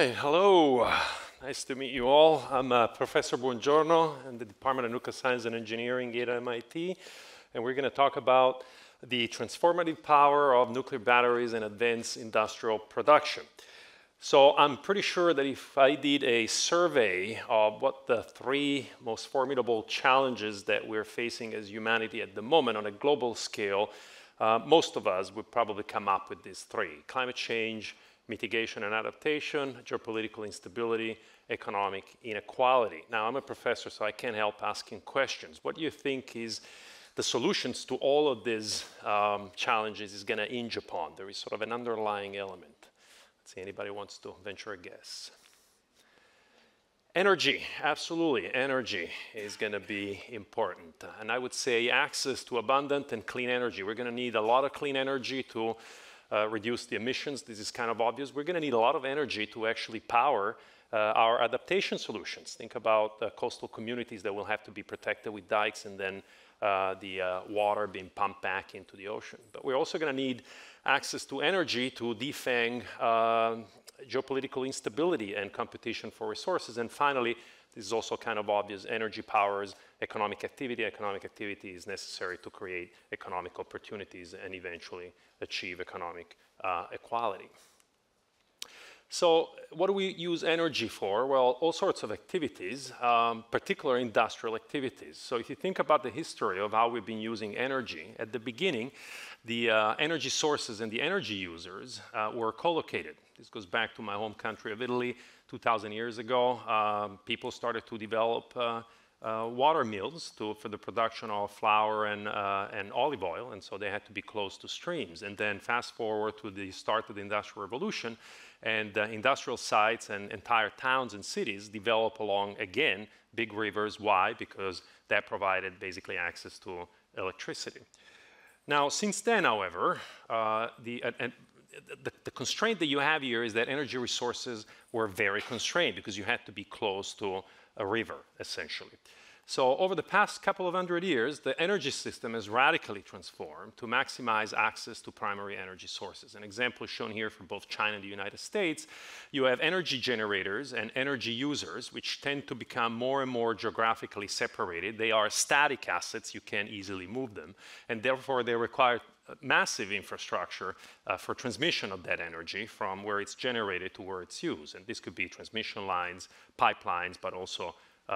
right, hello. Nice to meet you all. I'm Professor Buongiorno in the Department of Nuclear Science and Engineering at MIT, and we're going to talk about the transformative power of nuclear batteries in advanced industrial production. So I'm pretty sure that if I did a survey of what the three most formidable challenges that we're facing as humanity at the moment on a global scale, most of us would probably come up with these three: climate change, mitigation and adaptation, geopolitical instability, economic inequality. Now, I'm a professor, so I can't help asking questions. What do you think is the solutions to all of these challenges is going to hinge upon? There is sort of an underlying element. Let's see, anybody wants to venture a guess? Energy, absolutely. Energy is going to be important. And I would say access to abundant and clean energy. We're going to need a lot of clean energy to reduce the emissions. This is kind of obvious. We're going to need a lot of energy to actually power our adaptation solutions. Think about the coastal communities that will have to be protected with dikes and then the water being pumped back into the ocean. But we're also going to need access to energy to defang geopolitical instability and competition for resources. And finally, this is also kind of obvious, energy powers economic activity. Economic activity is necessary to create economic opportunities and eventually achieve economic equality. So what do we use energy for? Well, all sorts of activities, particularly industrial activities. So if you think about the history of how we've been using energy, at the beginning, the energy sources and the energy users were co-located. This goes back to my home country of Italy. 2,000 years ago, people started to develop water mills for the production of flour and olive oil, and so they had to be close to streams. And then fast forward to the start of the Industrial Revolution, and industrial sites and entire towns and cities develop along, again, big rivers. Why? Because that provided basically access to electricity. Now, since then, however, the constraint that you have here is that energy resources were very constrained because you had to be close to a river, essentially. So over the past couple of hundred years, the energy system has radically transformed to maximize access to primary energy sources. An example is shown here for both China and the United States. You have energy generators and energy users, which tend to become more and more geographically separated. They are static assets. You can't easily move them. And therefore, they require massive infrastructure for transmission of that energy from where it's generated to where it's used. And this could be transmission lines, pipelines, but also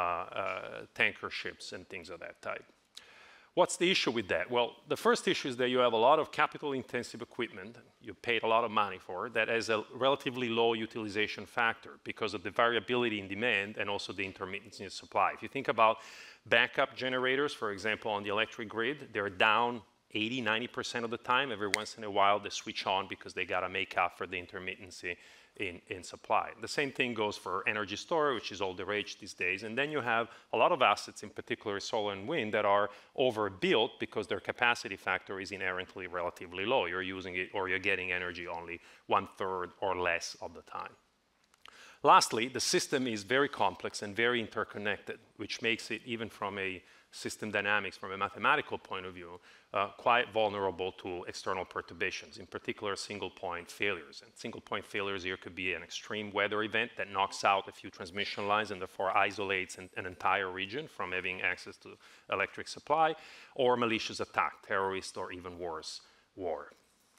tanker ships and things of that type. What's the issue with that? Well, the first issue is that you have a lot of capital-intensive equipment you paid a lot of money for that has a relatively low utilization factor because of the variability in demand and also the intermittency in supply. If you think about backup generators, for example, on the electric grid, they're down 80, 90% of the time. Every once in a while, they switch on because they got to make up for the intermittency in supply. The same thing goes for energy storage, which is all the rage these days. And then you have a lot of assets, in particular solar and wind, that are overbuilt because their capacity factor is inherently relatively low. You're using it or you're getting energy only 1/3 or less of the time. Lastly, the system is very complex and very interconnected, which makes it, even from a system dynamics, from a mathematical point of view, quite vulnerable to external perturbations, in particular single-point failures. And single-point failures here could be an extreme weather event that knocks out a few transmission lines and therefore isolates an entire region from having access to electric supply, or malicious attack, terrorist, or even worse, war.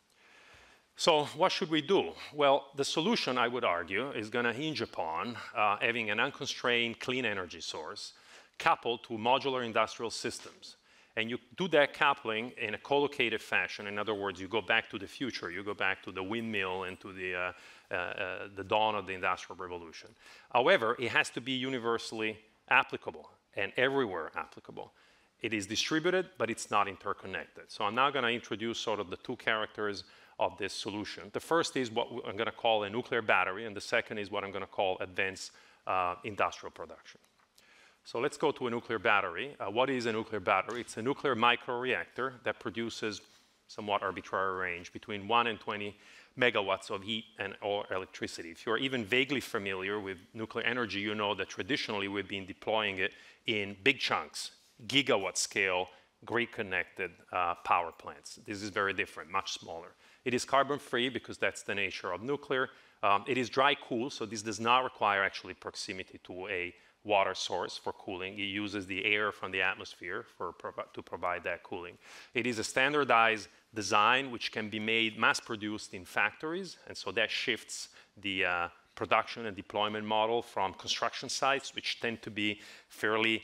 So what should we do? Well, the solution, I would argue, is going to hinge upon having an unconstrained clean energy source coupled to modular industrial systems. And you do that coupling in a co-located fashion. In other words, you go back to the future. You go back to the windmill and to the dawn of the Industrial Revolution. However, it has to be universally applicable and everywhere applicable. It is distributed, but it's not interconnected. So I'm now going to introduce sort of the two characters of this solution. The first is what I'm going to call a nuclear battery, and the second is what I'm going to call advanced industrial production. So let's go to a nuclear battery. What is a nuclear battery? It's a nuclear microreactor that produces somewhat arbitrary range between 1 and 20 megawatts of heat and or electricity. If you're even vaguely familiar with nuclear energy, you know that traditionally we've been deploying it in big chunks, gigawatt scale grid-connected power plants. This is very different, much smaller. It is carbon-free because that's the nature of nuclear. It is dry-cooled, so this does not require actually proximity to a water source for cooling. It uses the air from the atmosphere to provide that cooling. It is a standardized design which can be made mass-produced in factories, and so that shifts the production and deployment model from construction sites, which tend to be fairly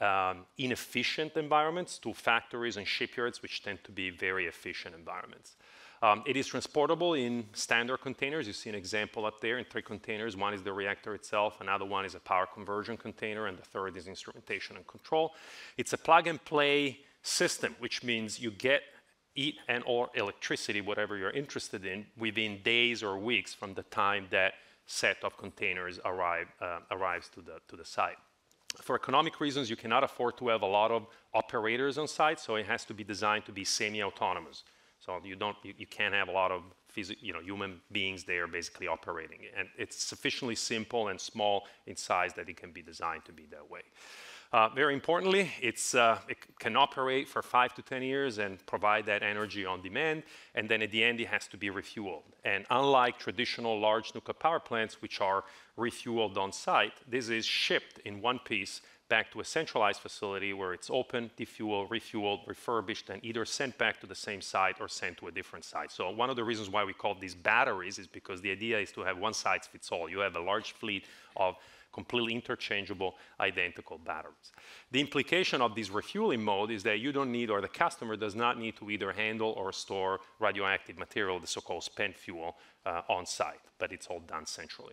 inefficient environments, to factories and shipyards, which tend to be very efficient environments. It is transportable in standard containers. You see an example up there in 3 containers. One is the reactor itself, another one is a power conversion container, and the third is instrumentation and control. It's a plug-and-play system, which means you get heat and or electricity, whatever you're interested in, within days or weeks from the time that set of containers arrives to the site. For economic reasons, you cannot afford to have a lot of operators on site, so it has to be designed to be semi-autonomous. So you can't have a lot of human beings there basically operating it. And it's sufficiently simple and small in size that it can be designed to be that way. Very importantly, it can operate for 5 to 10 years and provide that energy on demand, and then at the end it has to be refueled. And unlike traditional large nuclear power plants, which are refueled on site, this is shipped in one piece back to a centralized facility where it's open, defueled, refueled, refurbished, and either sent back to the same site or sent to a different site. So one of the reasons why we call these batteries is because the idea is to have one size fits all. You have a large fleet of completely interchangeable, identical batteries. The implication of this refueling mode is that you don't need, or the customer does not need, to either handle or store radioactive material, the so-called spent fuel, on site, but it's all done centrally.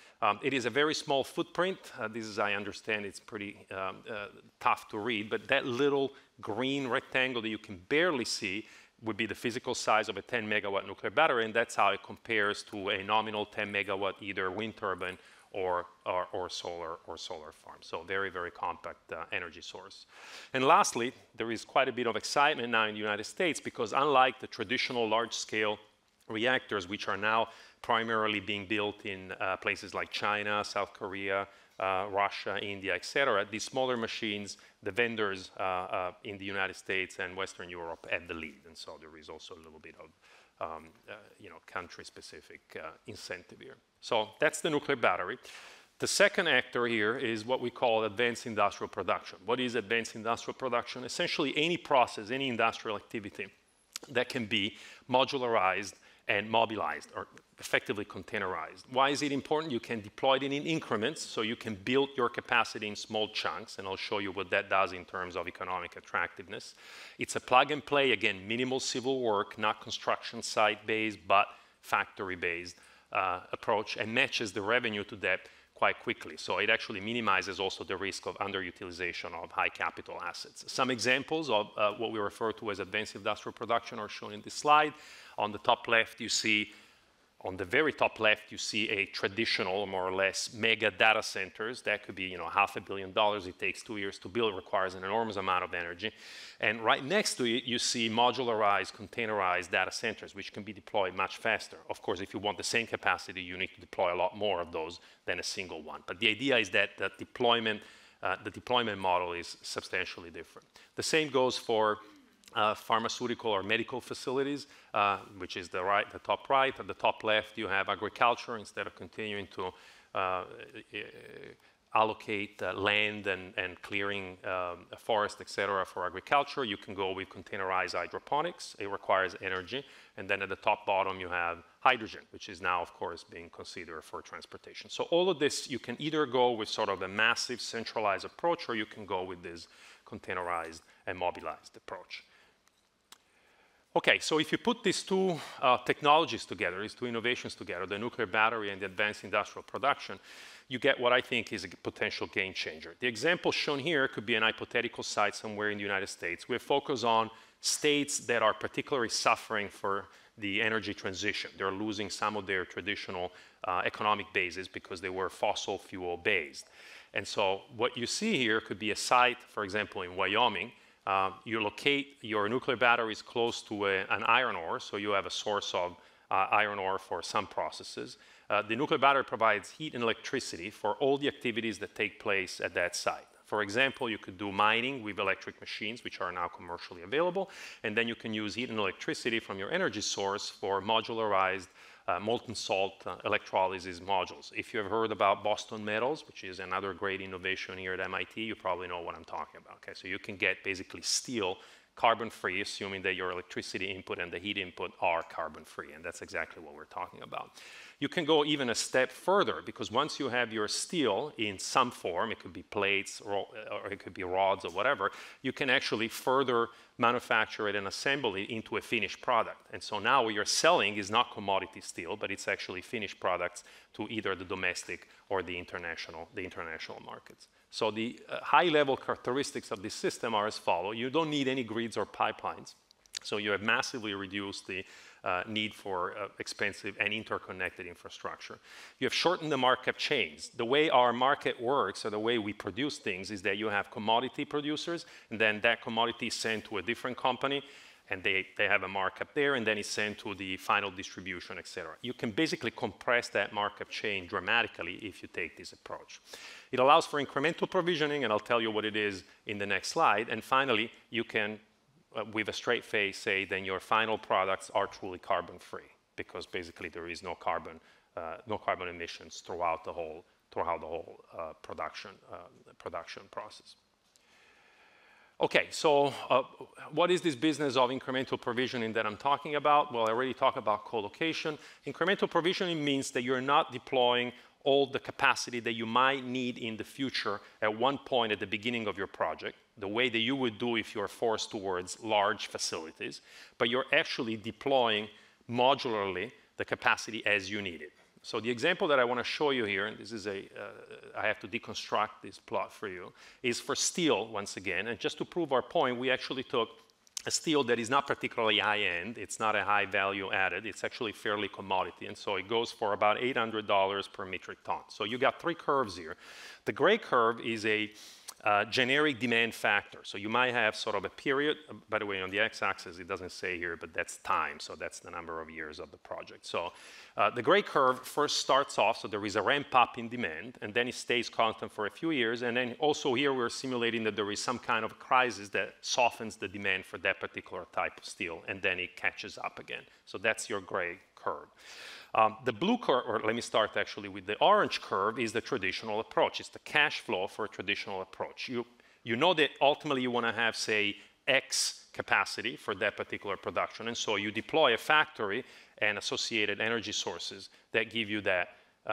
It is a very small footprint. This is, I understand, it's pretty tough to read, but that little green rectangle that you can barely see would be the physical size of a 10 megawatt nuclear battery, and that's how it compares to a nominal 10 megawatt either wind turbine or solar farm. So very, very compact energy source. And lastly, there is quite a bit of excitement now in the United States because unlike the traditional large-scale reactors, which are now primarily being built in places like China, South Korea, Russia, India, etc., these smaller machines, the vendors in the United States and Western Europe have the lead. And so there is also a little bit of country-specific incentive here. So that's the nuclear battery. The second actor here is what we call advanced industrial production. What is advanced industrial production? Essentially any process, any industrial activity that can be modularized and mobilized, or effectively containerized. Why is it important? You can deploy it in increments, so you can build your capacity in small chunks, and I'll show you what that does in terms of economic attractiveness. It's a plug and play, again, minimal civil work, not construction site-based, but factory-based approach, and matches the revenue to that quite quickly. So it actually minimizes also the risk of underutilization of high capital assets. Some examples of what we refer to as advanced industrial production are shown in this slide. On the top left, you see, on the very top left, you see a traditional, more or less, mega data centers. That could be, $500 million. It takes 2 years to build. It requires an enormous amount of energy. And right next to it, you see modularized, containerized data centers, which can be deployed much faster. Of course, if you want the same capacity, you need to deploy a lot more of those than a single one. But the idea is that the deployment model is substantially different. The same goes for pharmaceutical or medical facilities, which is the top right. At the top left, you have agriculture. Instead of continuing to allocate land and clearing a forest, etc., for agriculture, you can go with containerized hydroponics. It requires energy. And then at the top bottom, you have hydrogen, which is now, of course, being considered for transportation. So all of this, you can either go with sort of a massive centralized approach, or you can go with this containerized and mobilized approach. Okay, so if you put these two technologies together, these two innovations together, the nuclear battery and the advanced industrial production, you get what I think is a potential game changer. The example shown here could be an hypothetical site somewhere in the United States. We focus on states that are particularly suffering for the energy transition. They're losing some of their traditional economic bases because they were fossil fuel based. And so what you see here could be a site, for example, in Wyoming. You locate your nuclear batteries close to an iron ore, so you have a source of iron ore for some processes. The nuclear battery provides heat and electricity for all the activities that take place at that site. For example, you could do mining with electric machines, which are now commercially available, and then you can use heat and electricity from your energy source for modularized molten salt electrolysis modules. If you have heard about Boston Metals, which is another great innovation here at MIT, you probably know what I'm talking about. Okay, so you can get basically steel carbon-free, assuming that your electricity input and the heat input are carbon-free, and that's exactly what we're talking about. You can go even a step further, because once you have your steel in some form, it could be plates or it could be rods or whatever, you can actually further manufacture it and assemble it into a finished product. And so now what you're selling is not commodity steel, but it's actually finished products to either the domestic or the international markets. So the high-level characteristics of this system are as follows. You don't need any grids or pipelines. So you have massively reduced the need for expensive and interconnected infrastructure. You have shortened the markup chains. The way our market works, or the way we produce things, is that you have commodity producers, and then that commodity is sent to a different company, and they have a markup there, and then it's sent to the final distribution, etc. You can basically compress that markup chain dramatically if you take this approach. It allows for incremental provisioning, and I'll tell you what it is in the next slide. And finally, you can, with a straight face, say then your final products are truly carbon-free, because basically there is no carbon emissions throughout the whole production process. Okay, so what is this business of incremental provisioning that I'm talking about? Well, I already talked about co-location. Incremental provisioning means that you're not deploying all the capacity that you might need in the future at one point at the beginning of your project, the way that you would do if you're forced towards large facilities, but you're actually deploying modularly the capacity as you need it. So the example that I want to show you here, and this is I have to deconstruct this plot for you, is for steel once again. And just to prove our point, we actually took a steel that is not particularly high-end. It's not a high value added. It's actually fairly commodity. And so it goes for about $800 per metric ton. So you got three curves here. The gray curve is a generic demand factor. So you might have sort of a period. By the way, on the x-axis, it doesn't say here, but that's time. So that's the number of years of the project. So the gray curve first starts off, so there is a ramp up in demand, and then it stays constant for a few years. And then also here we're simulating that there is some kind of crisis that softens the demand for that particular type of steel, and then it catches up again. So that's your gray curve. The blue curve, or let me start actually with the orange curve, is the traditional approach. It's the cash flow for a traditional approach. You know that ultimately you want to have, say, X capacity for that particular production, and so you deploy a factory and associated energy sources that give you that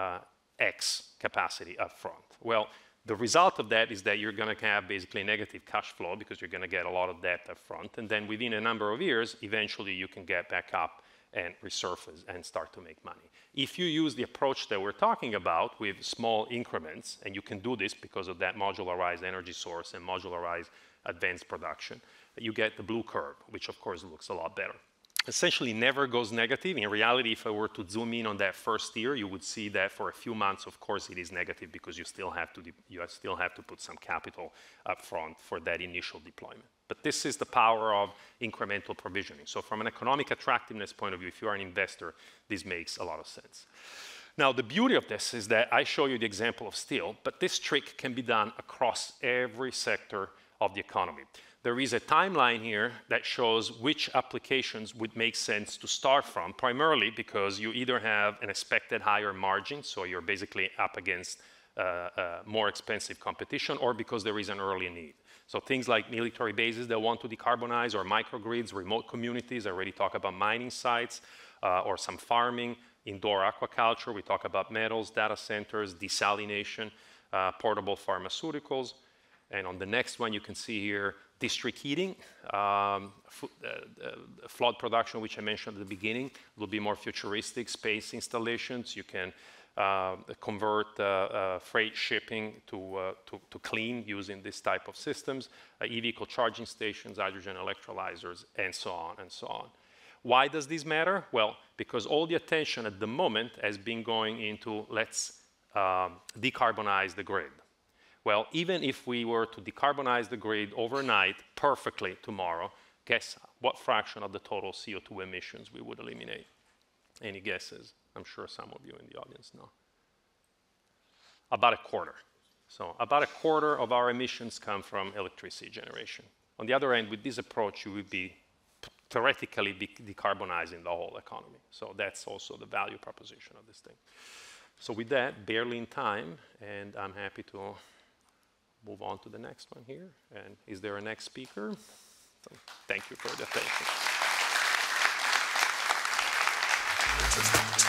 X capacity up front. Well, the result of that is that you're going to have basically negative cash flow because you're going to get a lot of debt up front, and then within a number of years, eventually you can get back up and resurface and start to make money. If you use the approach that we're talking about with small increments, and you can do this because of that modularized energy source and modularized advanced production, you get the blue curve, which of course looks a lot better. Essentially never goes negative. In reality, if I were to zoom in on that first year, you would see that for a few months, of course, it is negative because you still have to put some capital up front for that initial deployment. But this is the power of incremental provisioning. So from an economic attractiveness point of view, if you are an investor, this makes a lot of sense. Now, the beauty of this is that I show you the example of steel, but this trick can be done across every sector of the economy. There is a timeline here that shows which applications would make sense to start from, primarily because you either have an expected higher margin, so you're basically up against more expensive competition, or because there is an early need. So things like military bases that want to decarbonize, or microgrids, remote communities, I already talked about mining sites, or some farming, indoor aquaculture, we talk about metals, data centers, desalination, portable pharmaceuticals. And on the next one, you can see here district heating, flood production, which I mentioned at the beginning, will be more futuristic space installations. You can convert freight shipping to clean using this type of systems, e-vehicle charging stations, hydrogen electrolyzers, and so on and so on. Why does this matter? Well, because all the attention at the moment has been going into let's decarbonize the grid. Well, even if we were to decarbonize the grid overnight perfectly tomorrow, guess what fraction of the total CO2 emissions we would eliminate? Any guesses? I'm sure some of you in the audience know. About a quarter. So about a quarter of our emissions come from electricity generation. On the other end, with this approach, you would be theoretically decarbonizing the whole economy. So that's also the value proposition of this thing. So with that, barely in time, and I'm happy to move on to the next one here. And is there a next speaker? So thank you for the attention.